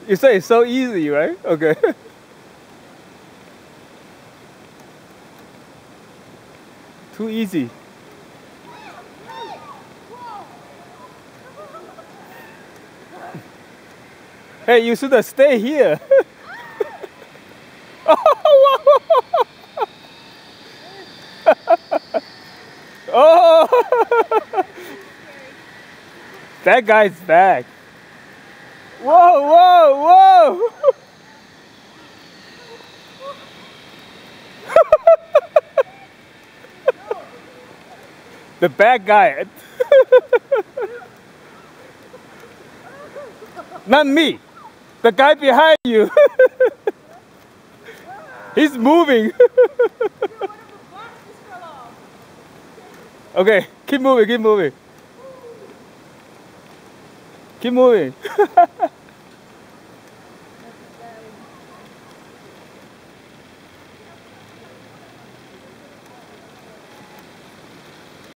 You say it's so easy, right? Okay. Too easy. Hey, you should have stayed here. Oh, that guy's back. Whoa, whoa, whoa. The bad guy. Not me. The guy behind you. He's moving. Okay, keep moving, keep moving. Keep moving.